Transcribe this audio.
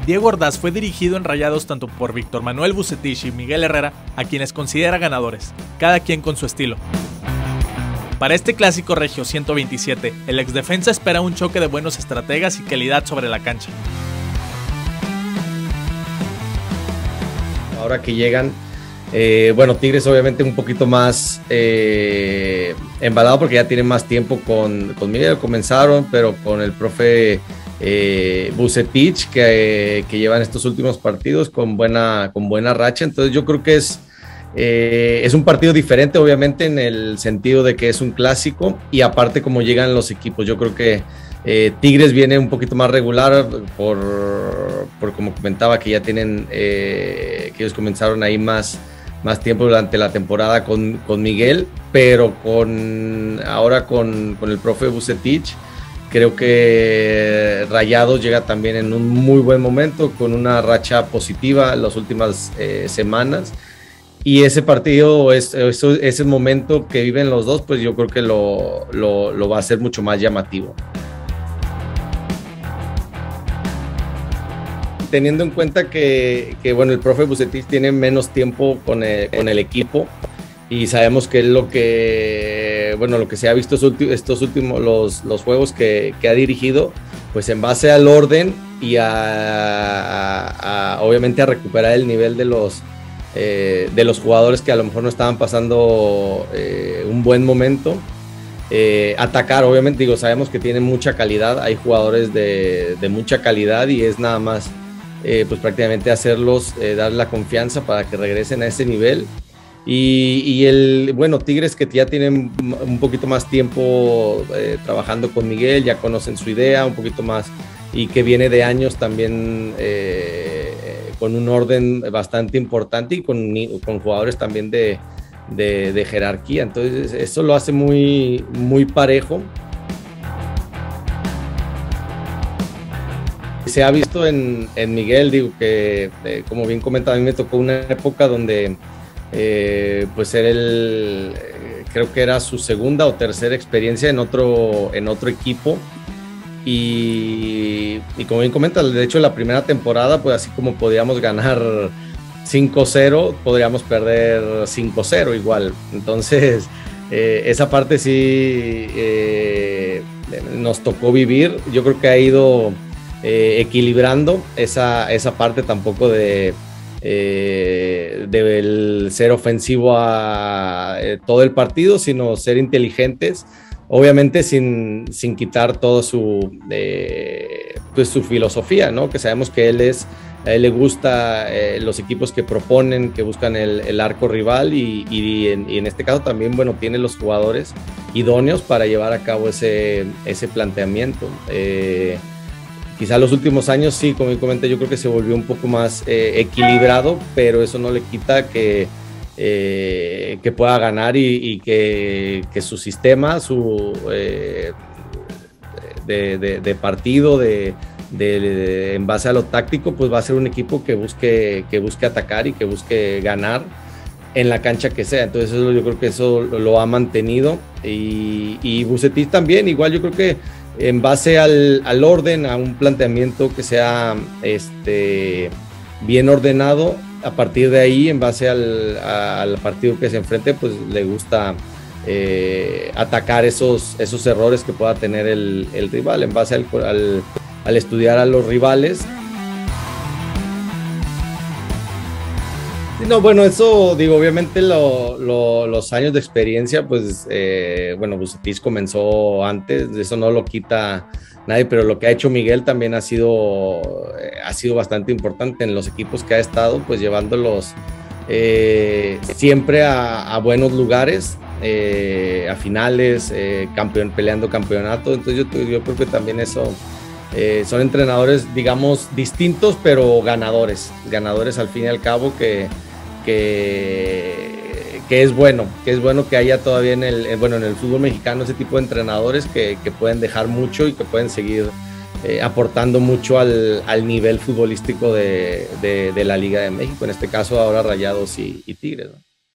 Diego Ordaz fue dirigido en Rayados tanto por Víctor Manuel Vucetich y Miguel Herrera, a quienes considera ganadores, cada quien con su estilo. Para este clásico regio 127, el exdefensa espera un choque de buenos estrategas y calidad sobre la cancha. Ahora que llegan, bueno, Tigres obviamente un poquito más embalado porque ya tienen más tiempo con Miguel, comenzaron, pero con el profe Vucetich que llevan estos últimos partidos con buena racha. Entonces yo creo que es un partido diferente, obviamente, en el sentido de que es un clásico y aparte como llegan los equipos. Yo creo que Tigres viene un poquito más regular por como comentaba, que ya tienen, que ellos comenzaron ahí más tiempo durante la temporada con Miguel, pero ahora con el profe Vucetich. Creo que Rayados llega también en un muy buen momento, con una racha positiva en las últimas semanas. Y ese partido, ese momento que viven los dos, pues yo creo que lo va a hacer mucho más llamativo. Teniendo en cuenta que bueno, el profe Vucetich tiene menos tiempo con el equipo, y sabemos que es lo que se ha visto estos últimos los juegos que ha dirigido, pues en base al orden y obviamente a recuperar el nivel de los jugadores que a lo mejor no estaban pasando un buen momento, atacar, obviamente, sabemos que tienen mucha calidad, hay jugadores de mucha calidad y es nada más pues prácticamente hacerlos, darle la confianza para que regresen a ese nivel. Bueno, Tigres, que ya tienen un poquito más tiempo trabajando con Miguel, ya conocen su idea un poquito más, y que viene de años también con un orden bastante importante y con jugadores también de jerarquía. Entonces eso lo hace muy, muy parejo. Se ha visto en Miguel, digo que como bien comentaba, a mí me tocó una época donde pues creo que era su segunda o tercera experiencia en otro equipo, y como bien comenta, de hecho la primera temporada, pues así como podíamos ganar 5-0, podríamos perder 5-0 igual. Entonces esa parte sí nos tocó vivir. Yo creo que ha ido equilibrando esa parte, tampoco del ser ofensivo a todo el partido, sino ser inteligentes, obviamente sin quitar todo pues su filosofía, ¿no? Que sabemos que a él le gusta los equipos que proponen, que buscan el arco rival, y en este caso también, bueno, tiene los jugadores idóneos para llevar a cabo ese planteamiento. Quizá los últimos años, sí, como comenté, yo creo que se volvió un poco más equilibrado, pero eso no le quita que pueda ganar y que su sistema, de partido, en base a lo táctico, pues va a ser un equipo que busque atacar y que busque ganar en la cancha que sea. Entonces yo creo que eso lo ha mantenido, y Vucetich también, igual yo creo que en base al orden, a un planteamiento que sea bien ordenado. A partir de ahí, en base al partido que se enfrente, pues le gusta atacar esos errores que pueda tener el rival, en base al estudiar a los rivales. No, bueno, eso digo, obviamente los años de experiencia, pues bueno, Vucetich comenzó antes, eso no lo quita nadie, pero lo que ha hecho Miguel también ha sido bastante importante en los equipos que ha estado, pues llevándolos siempre a buenos lugares, a finales, peleando campeonato. Entonces yo creo que también eso son entrenadores, digamos, distintos, pero ganadores al fin y al cabo, que es bueno que haya todavía en el fútbol mexicano ese tipo de entrenadores que pueden dejar mucho y que pueden seguir aportando mucho al nivel futbolístico de la Liga de México, en este caso ahora Rayados y Tigres, ¿no?